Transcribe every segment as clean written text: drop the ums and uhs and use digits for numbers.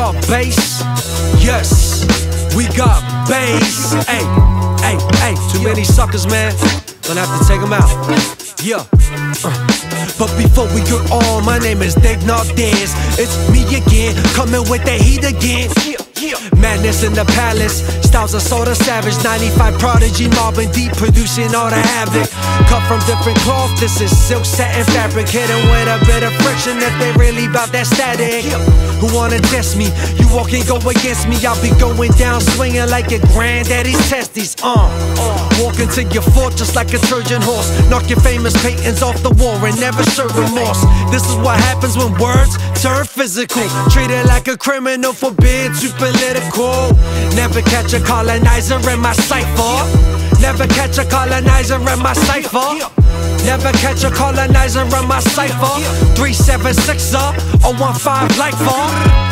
got bass, yes, we got bass. Hey, hey, hey, too many suckers, man. Gonna have to take them out. Yeah. But before we get on, my name is Dig Nardez. It's me again, coming with the heat again. Madness in the palace, styles are sorta savage. 95 Prodigy, Marvin Deep producing all the havoc. Cut from different cloth, this is silk satin fabric. Hit 'em with a bit of friction if they really bout that static. Who wanna test me? You walk and go against me. I'll be going down swinging like your granddaddy's testes. Walk into your fortress like a Trojan horse. Knock your famous paintings off the wall and never show remorse. This is what happens when words turn physical. Treated like a criminal, forbid to political. Never catch a colonizer in my cipher. Never catch a colonizer in my cipher. Never catch a colonizer in my cipher. 376er, 015 like for.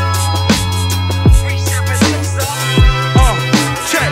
Check.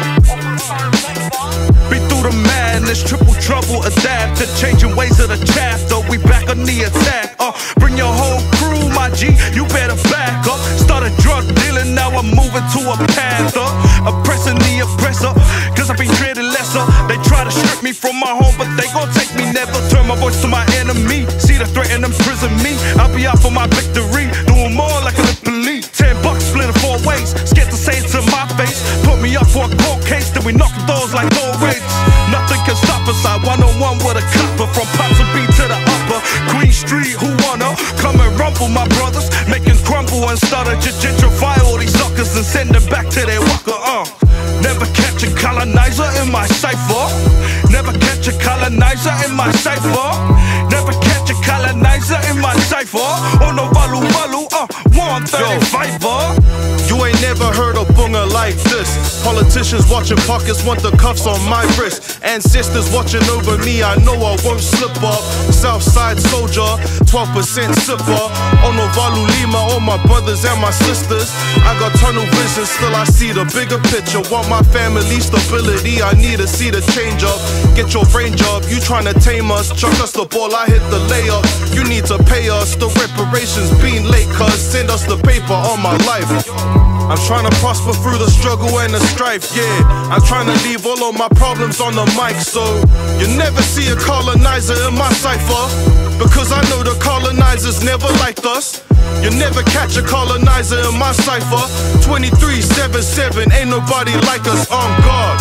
Be through the madness, triple trouble, adapt to changing ways of the chapter. We back on the attack. Bring your whole crew, my G, you better back up. Started drug dealing, now I'm moving to a path up. Oppressing the oppressor, cause I've been treated lesser. They try to strip me from my home, but they gon' take me never. Turn my voice to my enemy, see the threat and imprison me. I'll be out for my victory, doing more like a police. $10 split in 4 ways, scared to say it to my face. Put me up for a court case, then we knock doors like door raids. Nothing can stop us, I 101 with a copper. From Pops and B to the upper Queen Street, who wanna come and rumble my brothers, making crumble and stutter. Just gentrify all these suckers and send them back to their walker. Never catch a colonizer in my cipher. Never catch a colonizer in my cipher. Never catch a colonizer in my cipher. Oh no, Balu Balu, 135. You ain't never heard a bunga like this. Politicians watching pockets want the cuffs on my wrist. Ancestors watching over me, I know I won't slip up. Southside soldier, 12% sipper. Ono Valu Lima, all my brothers and my sisters. I got tunnel vision, still I see the bigger picture. Want my family stability, I need to see the change up. Get your range up, you tryna tame us. Chuck us the ball, I hit the layup. You need to pay us, the reparations being late, cuz send us the paper on my life. I'm trying to prosper through the struggle and the strife, yeah. I'm trying to leave all of my problems on the mic, so you never see a colonizer in my cipher, because I know the colonizers never liked us. You never catch a colonizer in my cipher. 2377, ain't nobody like us, on guard.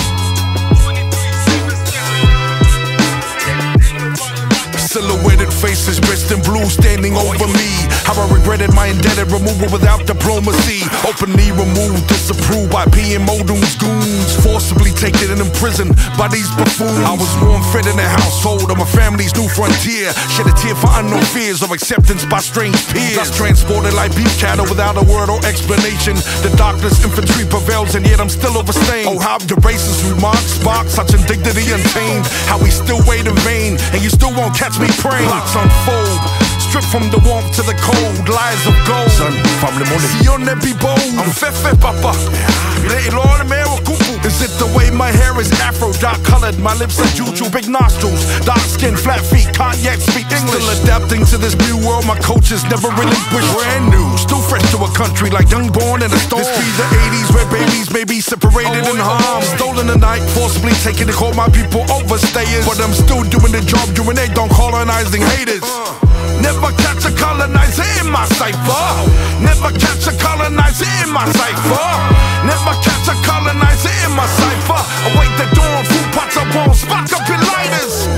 Silhouetted faces dressed in blue standing over me. How I regretted my indebted removal without diplomacy. Openly removed, disapproved by PMO's goons. Forcibly taken and imprisoned by these buffoons. I was born fed in a household of my family's new frontier. Shed a tear for unknown fears of acceptance by strange peers. Thus transported like beef cattle without a word or explanation. The darkness infantry prevails and yet I'm still overstained. Oh, how the racist remarks spark such indignity untamed. How we still wait in vain and you still won't catch me praying. Plots unfold, stripped from the warmth to the cold. Lies of gold. Son, family money. Si on ne be bold. I'm fefe papa. Is it the way my hair is afro, dark colored? My lips are juju, big nostrils, dark skin, flat feet, can't yet speak English. Still adapting to this new world, my coaches never relinquished. Brand new, still fresh to a country like young born in a storm. This be the 80s where babies may be separated in harm. Stolen the night, forcibly taken to call my people overstayers. But I'm still doing the job during they don't colonizing haters. Never catch a colonizer in my cipher. Never catch a colonizer in my cipher. Never catch a colonizer in my cipher. Await the dawn, food pots are warm, spark up your lighters.